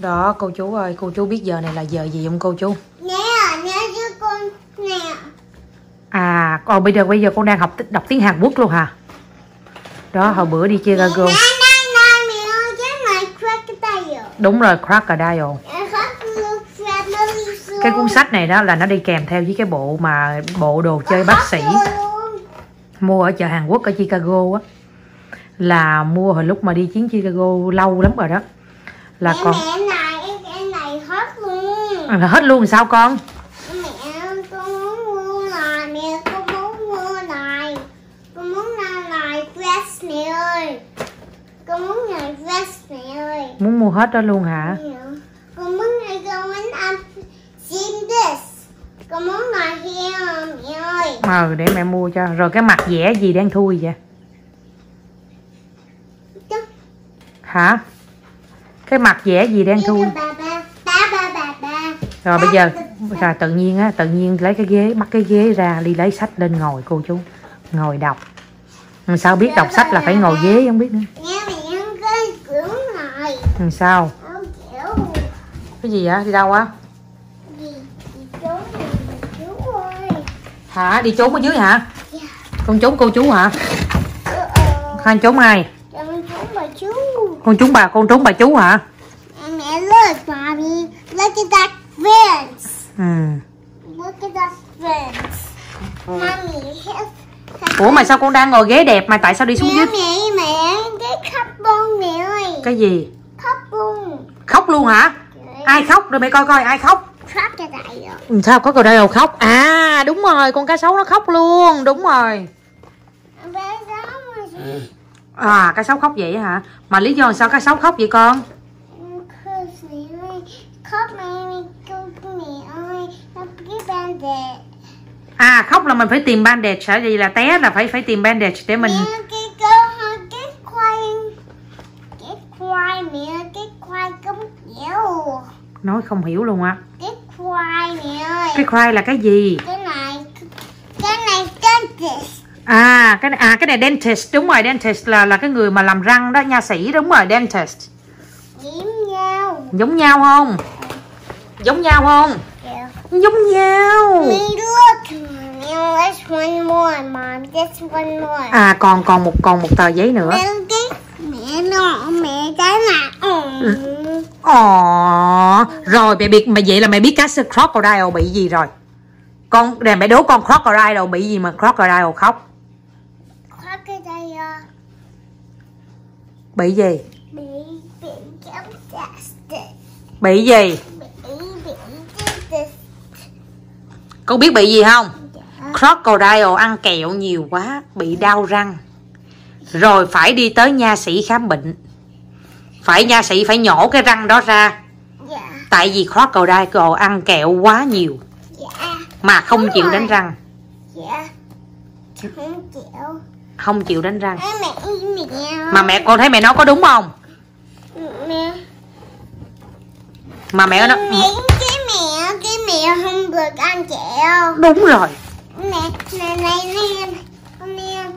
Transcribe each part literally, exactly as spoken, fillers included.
Đó cô chú ơi, cô chú biết giờ này là giờ gì không cô chú? Nè, nè chứ con nè. À, còn bây giờ bây giờ con đang học đọc tiếng Hàn Quốc luôn hả? Đó, hồi bữa đi chơi Gago. Đúng rồi, Crocodile. Cái cuốn sách này đó là nó đi kèm theo với cái bộ mà bộ đồ chơi bác sĩ. Mua ở chợ Hàn Quốc ở Chicago á. Là mua hồi lúc mà đi chiến Chicago lâu lắm rồi đó. Là mẹ, con mẹ này, cái này hết luôn. À, hết luôn sao con? Mẹ, con muốn mua này, mẹ con muốn mua này. Con muốn này vest mẹ ơi. Con muốn này vest mẹ ơi. Muốn mua hết đó luôn hả? Con muốn này, con muốn ăn xin this. Con muốn này here mẹ ơi. Ờ, để mẹ mua cho. Rồi cái mặt vẽ gì đang thui vậy? Chứ. Hả? Cái mặt vẽ gì đang thui? Ba, ba, ba, ba, ba, ba. Rồi bây giờ rồi tự nhiên á, tự nhiên lấy cái ghế, bắt cái ghế ra, đi lấy sách lên ngồi cô chú. Ngồi đọc. Sao biết đọc sách là phải ngồi ghế không biết nữa. Nghe mẹ cái kiểu này. Sao? Cái gì vậy? Đi đâu á? Đi, đi trốn này, chú ơi. Hả? Đi trốn ở dưới hả? Yeah. Con trốn cô chú hả? Con trốn ai? Con trốn bà chú. Con trốn bà, con trốn bà chú hả? Mẹ look, mommy. Look at that fence. Ừ. Look at that fence. Mommy, help. Ủa mà sao con đang ngồi ghế đẹp mà tại sao đi xuống mẹ, dưới? Mẹ, mẹ, cái khóc luôn mẹ ơi. Cái gì? Khóc luôn. Khóc luôn hả? Ai khóc? Rồi mẹ coi coi ai khóc. Khóc cho đại rồi. Sao có cậu đây đâu khóc? À đúng rồi, con cá sấu nó khóc luôn. Đúng rồi. À cá sấu khóc vậy hả? Mà lý do sao cá sấu khóc vậy con? Khóc mẹ ơi, cái bandage. À khóc là mình phải tìm bandage hả? Gì là té là phải phải tìm bandage để mình. Mẹ, cái cái cái khoai cái khoai mẹ, cái khoai cấm dẻo. Nói không hiểu luôn á. Cái khoai mẹ ơi. Cái khoai là cái gì? Cái này cái này dentist. À cái à cái này dentist, đúng rồi, dentist là là cái người mà làm răng đó, nha sĩ, đúng rồi, dentist. Giống nhau. Giống nhau không? Giống nhau không? Yeah. Giống nhau. Me look. There's one more, mom. There's one more. À còn còn một còn một tờ giấy nữa. Mẹ cái mẹ nó mẹ cái này. Ừ. Ồ, rồi mẹ biết, mẹ vậy là mẹ biết cá crocodile bị gì rồi. Con nè, mẹ đố con crocodile bị gì mà crocodile khóc? Crocodile. Bị gì? Bị bị dentist. Bị gì? Bị bị dentist. Con biết bị gì không? Crocodile ăn kẹo nhiều quá, bị đau răng. Rồi phải đi tới nha sĩ khám bệnh. Phải nha sĩ phải nhổ cái răng đó ra. Yeah. Tại vì crocodile ăn kẹo quá nhiều. Yeah. Mà không Đúng chịu rồi. đánh răng. Yeah. Không chịu. Không chịu đánh răng. À, mẹ, mẹ. Mà mẹ con thấy mẹ nói có đúng không? Mẹ. Mà mẹ nó Mẹ, cái mẹ, cái mẹ không được ăn kẹo. đúng rồi. Nè, nè, nè, nè, nè,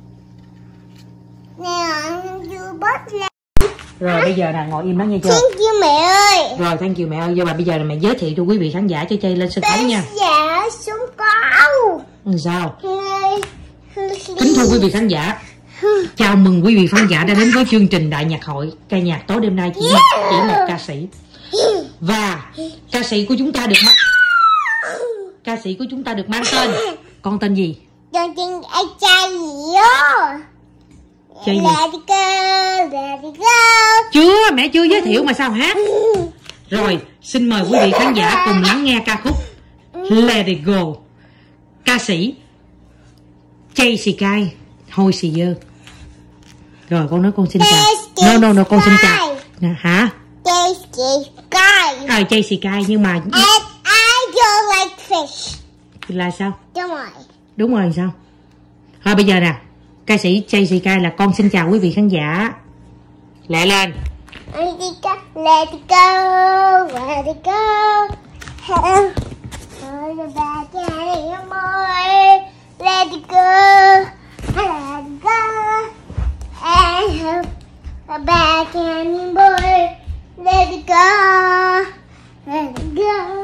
nè, you bớt lên. Rồi bây giờ là ngồi im đó nha chưa? Thank you mẹ ơi. Rồi thank you mẹ ơi. Giờ mà bây giờ là mẹ giới thiệu cho quý vị khán giả cho Chay lên sân khấu nha. Dạ, xuống câu. Sao? Kính thưa quý vị khán giả, chào mừng quý vị khán giả đã đến với chương trình Đại Nhạc Hội ca nhạc tối đêm nay chỉ một, chỉ một ca sĩ. Và ca sĩ của chúng ta được mang ca sĩ của chúng ta được mang tên. Con tên gì? Con tên ai trai gì á? Chơi gì? Let it go, let it go. Chưa, mẹ chưa giới thiệu mà sao hát. Rồi, xin mời quý vị khán giả cùng lắng nghe ca khúc Let It Go. Ca sĩ Chay Xì Cai, Hôi Xì Dơ. Rồi con nói con xin chào. No no no con xin chào. Hả? Chay Xì Cai. Ờ Chay Xì Cai nhưng mà And I don't like fish. là sao? Đúng rồi. Đúng rồi sao? Thôi bây giờ nè, ca sĩ Chay Xì Cai là con xin chào quý vị khán giả. Lẹ lên. Let it go, let it go, let it go. Hold the back and your boy. Let it go, let it go. And hold the back and your boy. Let it go.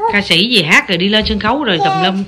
Ca sĩ gì hát rồi đi lên sân khấu rồi tùm lum.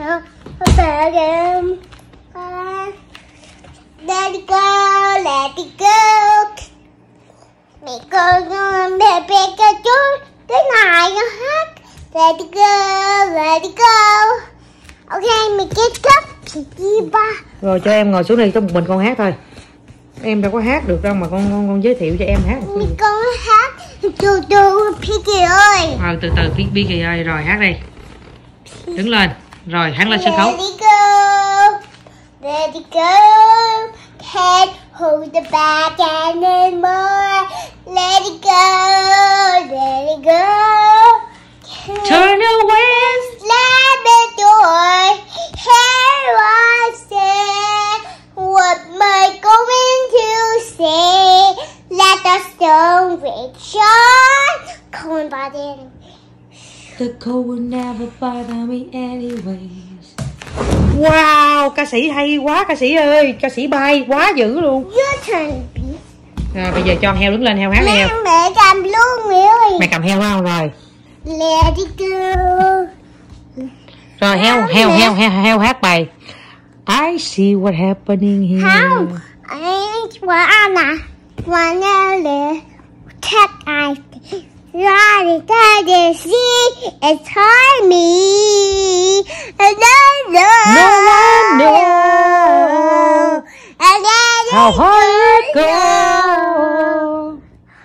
Let it go, let it go. Mẹ con mẹ bé ca chú cái này nó hát. Let it go, let it go. Ok, mình kết thúc đi ba. Rồi cho em ngồi xuống đây, cho một mình con hát thôi. Em đâu có hát được đâu mà con con, con giới thiệu cho em hát. Mình con hát từ từ Piggy ơi. Ờ từ từ Piggy ơi, rồi hát đi. Đứng lên, rồi hát lên sân khấu. Let it go, let it go. Can't hold the back anymore. Let it go, let it go. Turn away, slam the door. Here I say, what am I going to say? Let the stone reach on. Come on, buddy. the cold will never bother me anyways. Wow, ca sĩ hay quá ca sĩ ơi, ca sĩ bay quá dữ luôn. Your turn. Rồi bây giờ cho heo đứng lên, heo hát heo. Mẹ cầm luôn mẹ ơi. Mẹ cầm heo không rồi? Let it go. Rồi heo heo heo heo heo hát bài I see what happening here. Không, anh quá ăn à. Wanna let check I right it to see it's hard me. And I know. No one knows And then how hard it goes.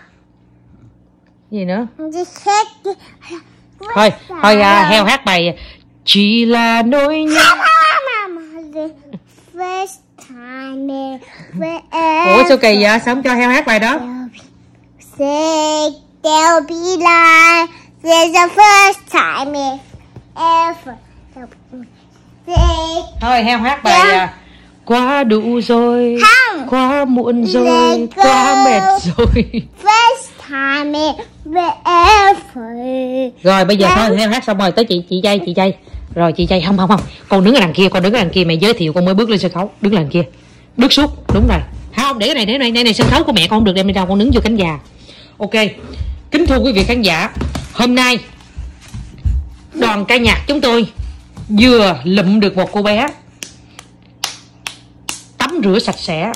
Gì nữa? just check. Thôi, thôi à, heo hát bài chỉ là nỗi nhớ. The first time ever. Ủa sao kỳ vậy? Sao không cho heo hát bài đó? Say there'll be life. There's the first time ever. Say Thôi heo hát bài à, quá đủ rồi, không. quá muộn rồi, Let go. quá mệt rồi. First time ever. Rồi bây giờ thôi heo hát xong rồi tới chị chị dây chị dây. Rồi chị dây không không không, con đứng ở đằng kia, con đứng ở đằng kia mẹ giới thiệu con mới bước lên sân khấu, đứng đằng kia, bước suốt, đúng rồi. Không để cái này để cái này, đây này sân khấu của mẹ con không được đem đi đâu, con đứng vô cánh gà. Ok, kính thưa quý vị khán giả, hôm nay đoàn ca nhạc chúng tôi vừa lụm được một cô bé tắm rửa sạch sẽ,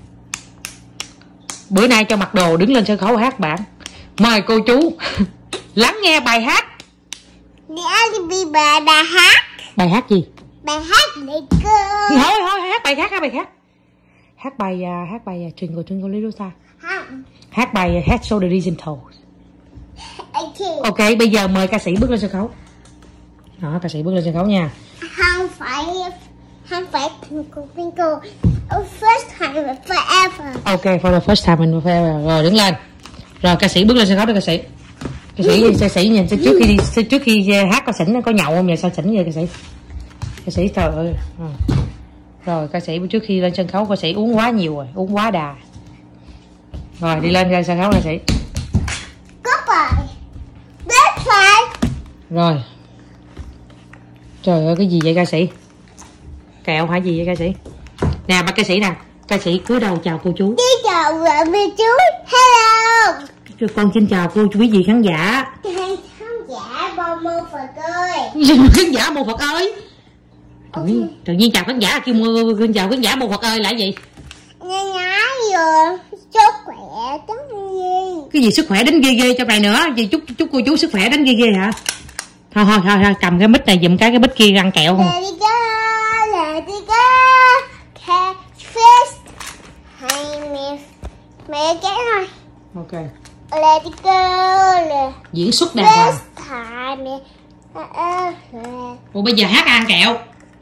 bữa nay cho mặc đồ đứng lên sân khấu hát bản. Mời cô chú lắng nghe bài hát. Để đi bà bà hát. Bài hát gì? Bài hát để cơ. Thôi thôi hát bài khác, hát bài khác. Hát bài uh, hát bài uh, Twinkle Twinkle Little Star. Không. Hát bài uh, Head Shoulders and Toes. Okay. Ok, bây giờ mời ca sĩ bước lên sân khấu. Đó, ca sĩ bước lên sân khấu nha. Không phải không phải Twinkle Twinkle. First time forever. Ok, for the first time in forever. Rồi đứng lên. Rồi ca sĩ bước lên sân khấu đó ca sĩ. Ca sĩ ca sĩ nhìn trước khi đi trước khi hát có xỉn có nhậu không vậy, sao xỉn vậy ca sĩ? Ca sĩ trời ơi. À. Rồi ca sĩ trước khi lên sân khấu ca sĩ uống quá nhiều rồi, uống quá đà. Rồi đi lên ra sân khấu ca sĩ. Goodbye. Goodbye. Rồi. Trời ơi cái gì vậy ca sĩ? Kẹo hả gì vậy ca sĩ? Nè bắt ca sĩ nè, ca sĩ cúi đầu chào cô chú. Đi chào mẹ chú. Hello. Con xin chào cô quý vị khán giả. Khán giả bao mô Phật ơi. Khán giả mô Phật ơi. Tự nhiên, tự nhiên chào khán giả kêu mô chào khán giả mô Phật ơi là gì? Nghe nhá vừa sức khỏe đến gì? Cái gì sức khỏe đến ghê ghê trong này nữa? Gì chúc chúc cô chú sức khỏe đến ghê ghê hả? Thôi thôi thôi, thôi cầm cái mic này giùm cái cái mic kia ăn kẹo không? Let it go, let it go. Catch fish. Hay mẹ mẹ cái này. Ok. Let it go. Let Diễn xuất đàng hoàng. First time. Ủa bây giờ hát ăn kẹo.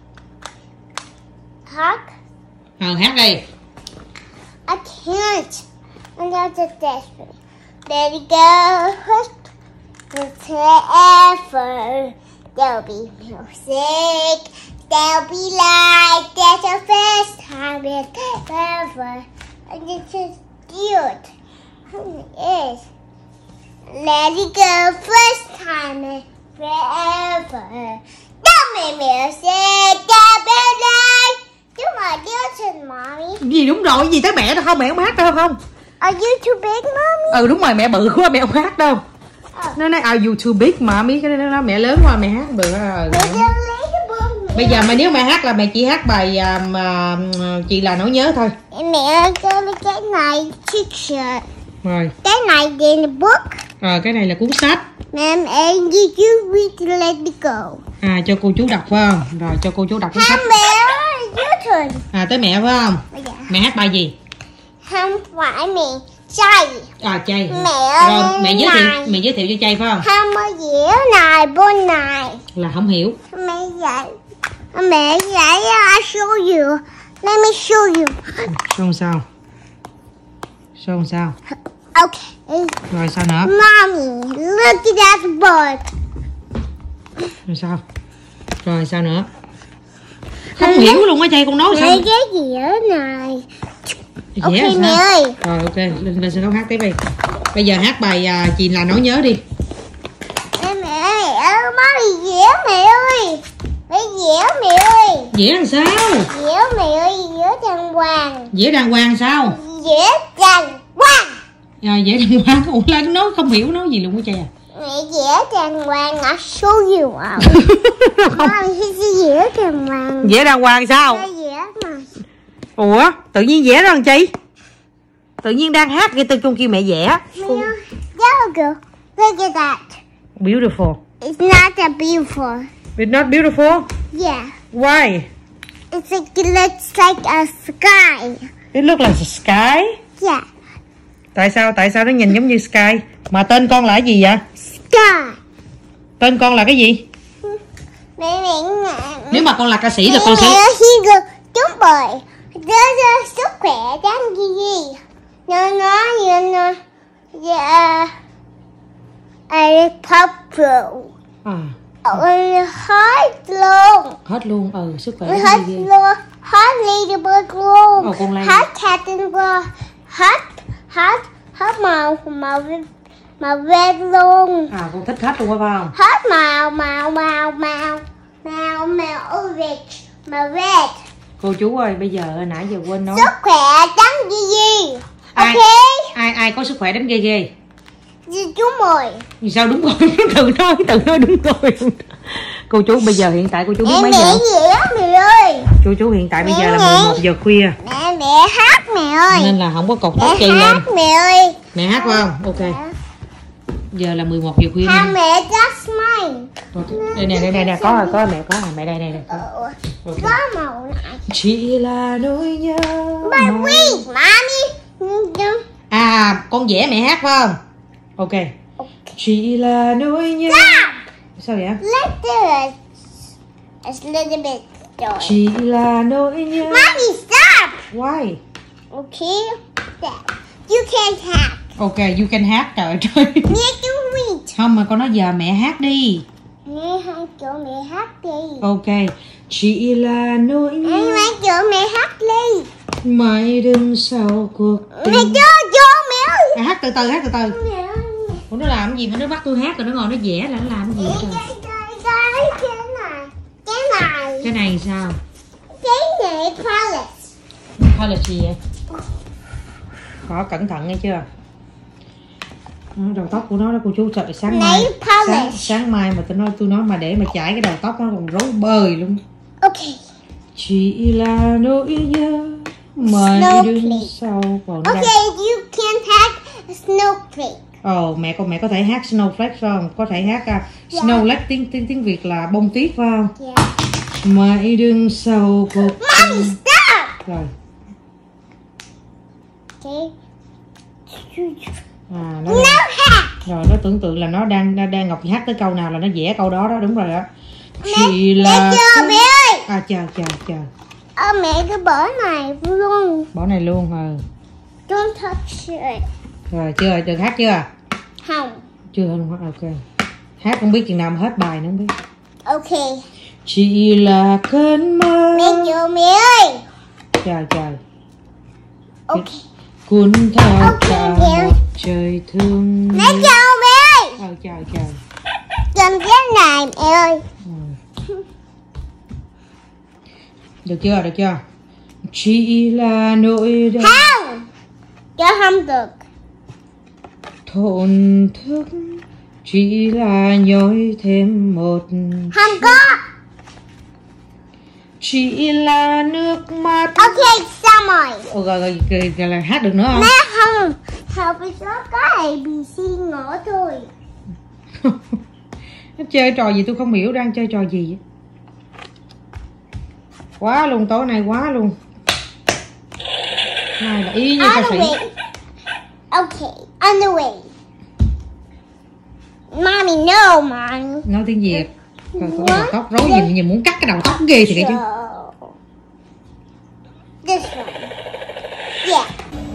Hát. Ờ hát đi. I can't. I'm not just desperate. Let it go. Forever. There'll be music. There'll be light. That's the first time it's ever. And it's just cute. It is. Let it go. First time forever. Don't make music. There'll be light. You my dear mommy. Gì đúng rồi, gì tới mẹ đâu không, mẹ không hát đâu không? Are you too big, mommy? Ừ đúng rồi, mẹ bự quá mẹ không hát đâu. Oh. Nó nói are you too big mà biết cái nó nói mẹ lớn quá mẹ hát không được. À, bây giờ mà nếu mẹ hát là mẹ chỉ hát bài à, mà chị là nỗi nhớ thôi. Mẹ cái cái này picture. Rồi. Cái này in the book. Rồi cái này là cuốn sách. Ma'am, and did you read Let It Go? À cho cô chú đọc phải không? Rồi cho cô chú đọc cuốn sách. Mẹ ơi, your turn. À tới mẹ phải không? Dạ. Mẹ hát bài gì? Không phải mẹ chay. À chay. Mẹ rồi mẹ giới thiệu này. mẹ giới thiệu cho chay phải không? Không có dĩa này bên này. Là không hiểu. Mẹ dạy. Mẹ dạy I show you. Let me show you. Show sao? Show sao? Okay. Rồi sao nữa? Mommy, look at that bird. Rồi sao? Rồi sao nữa? Không mẹ hiểu luôn á chay, con nói sao? Mẹ cái dĩa này. Ok Dĩa mẹ ơi. Rồi ok, lên lên sân khấu hát tiếp đi. Bây giờ hát bài à, chị là nỗi nhớ đi. Mẹ mẹ ơi, mommy dĩa mẹ ơi. Mẹ dĩa mẹ ơi. Dĩa làm sao? Dĩa mẹ ơi, dĩa đàng hoàng. Dĩa đàng hoàng sao? Dĩa đàng hoàng. À, dĩa đàng hoàng. Ủa là nói không hiểu nói gì luôn á chay à? Mẹ dĩa đàng hoàng, I show you out. Mommy, cái dĩa đàng hoàng. Dĩa đàng hoàng sao? Cái dĩa mà. Ủa tự nhiên vẽ đó làm chi? Tự nhiên đang hát cái tôi chung kêu mẹ vẽ. There we go. Look at that. Beautiful. It's not that beautiful. It's not beautiful? Yeah. Why? It's like it looks like a sky. It looks like a sky. Yeah. Tại sao? Tại sao nó nhìn giống như sky? Mà tên con là cái gì vậy? Sky. Tên con là cái gì? Mẹ mẹ mẹ. Nếu mà con là ca sĩ là Mẹ con sẽ... mẹ here go. Đúng rồi. Đó là sức khỏe đáng gì? Nó nói như nó. Yeah. I purple. À, Hết luôn. hết luôn. Ừ, sức khỏe Hết gì ghê. luôn. Hết ladybug luôn. Ồ, con Lady. Hết captain bug. Hết hết hết màu màu màu red luôn. À, con thích hết luôn phải không? Hết màu màu màu màu màu màu orange màu red. Cô chú ơi, bây giờ nãy giờ quên nói. Sức khỏe đáng gì gì. Ai, Ok. ai ai có sức khỏe đến ghê ghê. Đúng rồi. Vì sao đúng rồi? Tự nói, tự nói đúng rồi. Cô chú bây giờ hiện tại cô chú biết Mẹ mấy mẹ giờ? gì á mẹ ơi. Chú chú hiện tại bây giờ là Mẹ. mười một giờ khuya. Mẹ mẹ hát mẹ ơi. Nên là không có cột tóc Mẹ chay lên. hát mẹ ơi. Mẹ hát phải không? Ok. Giờ là mười một giờ khuya. Hai Nha. mẹ that's mine. Đây nè, đây nè, nè, có rồi, có rồi, mẹ có rồi, mẹ đây đây đây. Có. Ờ, Ok. có màu này. Chỉ là nỗi nhớ. But wait, mommy. À, con vẽ mẹ hát phải không? Ok. Chỉ là nỗi nhớ. Sao vậy? Let's do it. It's a little bit dark. Chỉ là nỗi nhớ. Mommy, stop. Why? Okay. That. You can't have. Ok, you can hát, trời trời. Mẹ do read. Không mà con nói giờ mẹ hát đi. Mẹ hãy cho mẹ hát đi. Ok. Chỉ là nỗi Mẹ nhớ hãy cho mẹ hát đi. mãi đứng sau cuộc Mẹ tình. cho cho mẹ ơi. À, hát từ từ, hát từ từ. Mẹ ơi. Ủa nó làm gì mà nó bắt tôi hát rồi nó ngồi nó vẽ là nó làm gì Cái trời? cái cái cái này. Cái này. Cái này sao? Cái này palette. Hay là gì vậy? Có cẩn thận nghe chưa? Ừ, đầu tóc của nó đó cô chú sợ sáng mai Nail sáng, polish. sáng mai mà tôi nói tôi nói mà để mà chải cái đầu tóc nó còn rối bời luôn. Ok. Chỉ là nỗi nhớ mãi đứng Snowflake. sau còn Okay, you can have a snowflake. Ồ oh, mẹ con mẹ có thể hát snowflake phải không? Có thể hát uh, Dạ. snowflake tiếng tiếng tiếng Việt là bông tuyết phải không? Yeah. Mãi đứng sau cuộc Mommy, stop. rồi. Okay. À, nó No hat. rồi nó tưởng tượng là nó đang đang, đang Ngọc hát tới câu nào là nó vẽ câu đó đó, đúng rồi đó. Mẹ, Chỉ mẹ là chờ mẹ ơi. à chờ chờ chờ Ờ, mẹ cứ bỏ này luôn. bỏ này luôn rồi. Don't touch it. Rồi chưa, được hát chưa? Không. Chưa luôn hả? Ok. Hát không biết chừng nào mà hết bài nữa không biết. Ok. Chỉ là cơn mơ. Mẹ chờ mẹ ơi. Chờ chờ. Ok. Cuốn theo Ok, cả mẹ. một trời thương. Mẹ chờ mẹ ơi. Ờ chờ chờ. Cầm cái này mẹ ơi. Ừ. Được chưa? Được chưa? Chỉ là nỗi đau Không. Cho không được. thổn thức chỉ là nhói thêm một. Không có. Chỉ là nước mắt. Ok, xong rồi. Ồ, rồi, rồi, rồi, rồi là hát được nữa không? Mẹ không. Học với số có A B C ngõ thôi. Nó chơi trò gì tôi không hiểu, đang chơi trò gì. Quá luôn, tối nay quá luôn. Này là y như ca sĩ. Ok, on the way. Mommy, no, Mom. Nói tiếng Việt. Coi có đầu tóc rối gì, nhìn muốn cắt cái đầu tóc ghê thì cái chứ. This one. Yeah.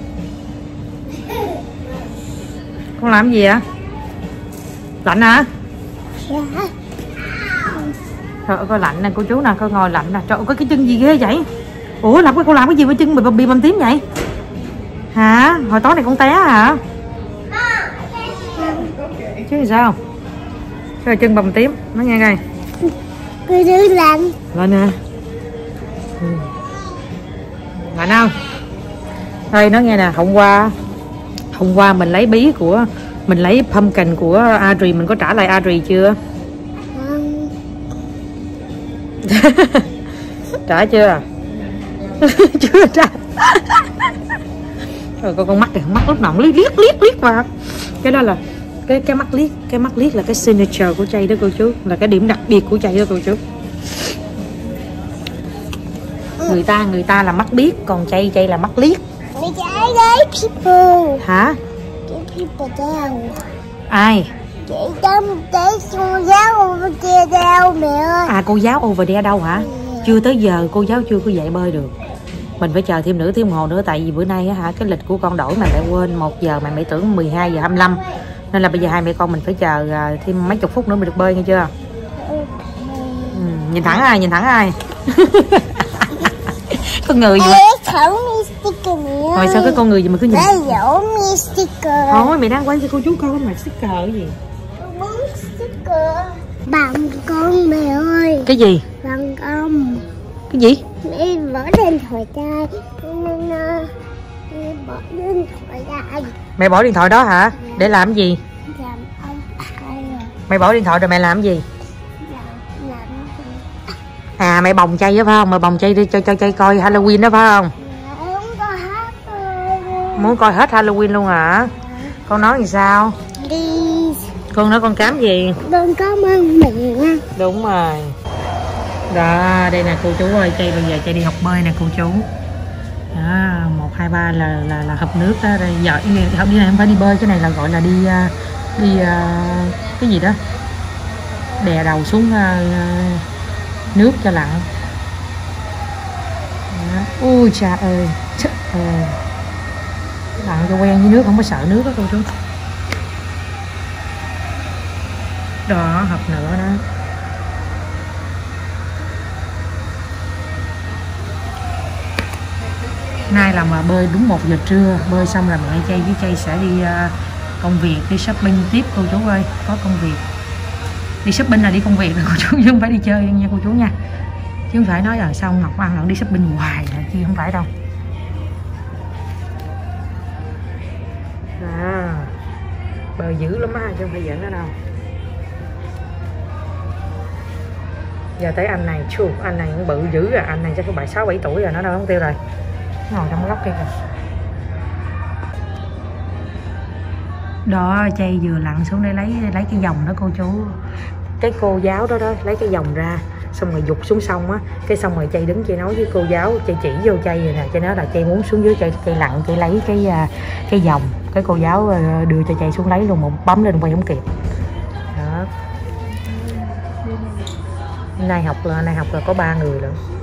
Con làm gì vậy? Lạnh hả? Yeah. Trời ơi, coi lạnh nè cô chú nè, coi ngồi lạnh nè. Trời ơi, có cái chân gì ghê vậy? Ủa, làm cái con làm cái gì với chân bị bị bầm tím vậy? Hả? Hồi tối này con té hả? Chứ sao? Sao chân bầm tím? Nó nghe coi. Cứ đứng lạnh. Lạnh nè. Ừ. Lạnh không? Đây nó nghe nè, hôm qua hôm qua mình lấy bí của mình lấy pumpkin của Adri, mình có trả lại Adri chưa? Trả chưa? Chưa trả. Rồi con con mắt kìa, mắt lúc nào cũng liếc liếc liếc liếc vào. Cái đó là cái cái mắt liếc, cái mắt liếc là cái signature của Chay đó cô chú, là cái điểm đặc biệt của Chay đó cô chú. Người ta người ta là mắt biết, còn Chay Chay là mắt liếc. People. Hả? People down. Ai? Chị tâm cái cô giáo over kia đâu mẹ ơi. À, cô giáo over there đâu hả? Chưa tới giờ cô giáo chưa có dạy bơi được. Mình phải chờ thêm nửa tiếng đồng hồ nữa, tại vì bữa nay á hả, cái lịch của con đổi mà mẹ quên một giờ, mẹ mẹ tưởng mười hai giờ hai mươi lăm. Nên là bây giờ hai mẹ con mình phải chờ thêm mấy chục phút nữa mới được bơi, nghe chưa? Ừ, nhìn thẳng ai, nhìn thẳng ai. Con người gì mà. Rồi sao cái con người gì mà cứ nhìn. Thôi mẹ đang quay cho cô chú coi mà sticker cái gì. Bằng con mẹ ơi. Cái gì? Bằng con. Cái gì? Mẹ bỏ điện thoại ra. Mẹ bỏ điện thoại ra. Mẹ bỏ điện thoại đó hả? Để làm gì? Làm ông ai rồi. Mẹ bỏ điện thoại rồi mẹ làm gì? Làm, làm À, mẹ bồng Chay đó phải không? Mẹ bồng Chay đi cho cho Chay coi Halloween đó phải không? không có hát rồi. Muốn coi hết Halloween luôn hả? Con nói gì sao? Đi. Con nói con cám gì? Con cảm ơn mẹ nha. Đúng rồi. Đó, đây nè cô chú ơi, Chay bây giờ Chay đi học bơi nè cô chú. Đó, một hai ba là là là hộp nước đó. Đây giờ học đi này không phải đi bơi, cái này là gọi là đi đi uh, cái gì đó, đè đầu xuống uh, nước cho lặn. Đó. Ui cha ơi, trời ơi, lặn cho quen với nước, không có sợ nước đó cô chú. Đó, hộp nữa đó. Nay là mà bơi đúng một giờ trưa, bơi xong là mẹ Chay với Chay sẽ đi uh, công việc, đi shopping tiếp cô chú ơi, có công việc. Đi shopping là đi công việc rồi cô chú, chứ không phải đi chơi nha cô chú nha. Chứ không phải nói là sao Ngọc ăn lận đi shopping hoài là chứ không phải đâu. À, bơi dữ lắm á, chứ không phải giỡn nữa đâu. Giờ tới anh này, chù, anh này cũng bự dữ rồi, anh này chắc có bảy sáu bảy tuổi rồi, nó đâu không tiêu rồi. Ngồi trong góc kia kìa. Đó, Chay vừa lặn xuống để lấy lấy cái vòng đó cô chú. Cái cô giáo đó đó lấy cái vòng ra, xong rồi dục xuống sông á, cái xong rồi Chay đứng Chay nói với cô giáo, Chay chỉ vô Chay rồi nè, Chay nói là Chay muốn xuống dưới, Chay Chay lặn Chay lấy cái cái vòng, cái cô giáo đưa cho Chay xuống lấy luôn, một bấm lên quay không kịp. Đó. Nay học là nay học là có ba người nữa.